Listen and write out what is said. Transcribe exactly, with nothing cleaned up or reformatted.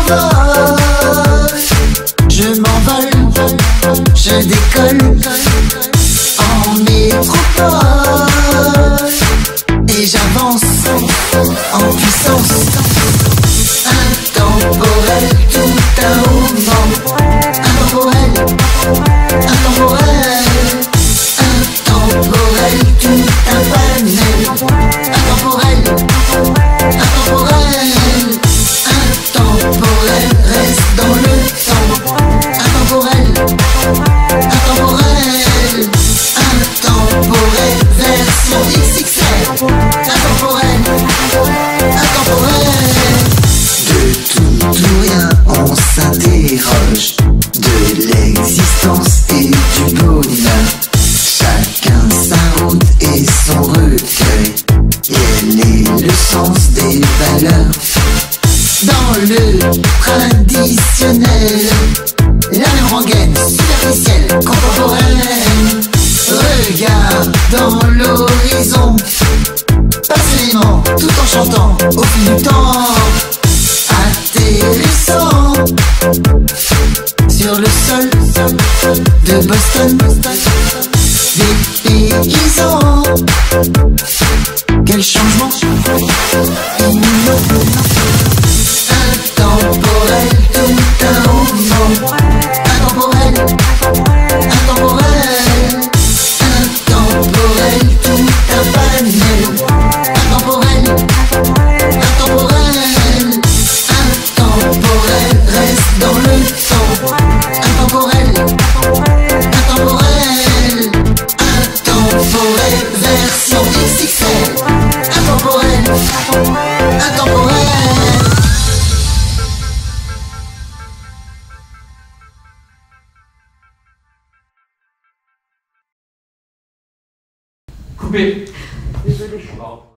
m'envole, je m'envole, je décolle en métropole et j'avance en puissance. Intemporel, tout un moment. Intemporel, intemporel, intemporel, tout un panel. Intemporel, intemporel, intemporel, reste dans le temps. Intemporel, intemporel, intemporel, version X X L. Intemporel, intemporel. De tout ou rien on s'interroge, de l'existence et du bonheur. Chacun sa route et son recueil, quel est le sens des valeurs? Dans le traditionnel, la même rengaine superficielle, contemporaine. Regarde dans l'horizon, passionnément, tout en chantant au fil du temps. Atterrissant sur le sol de Boston, des paysans. Quel changement innovant. Intemporel, tout un moment. Intemporel, intemporel, intemporel, tout un panel. Intemporel, intemporel, intemporel, reste dans le temps. Intemporel, intemporel, intemporel, version X X L. Intemporel, intemporel. Coupé. Désolé.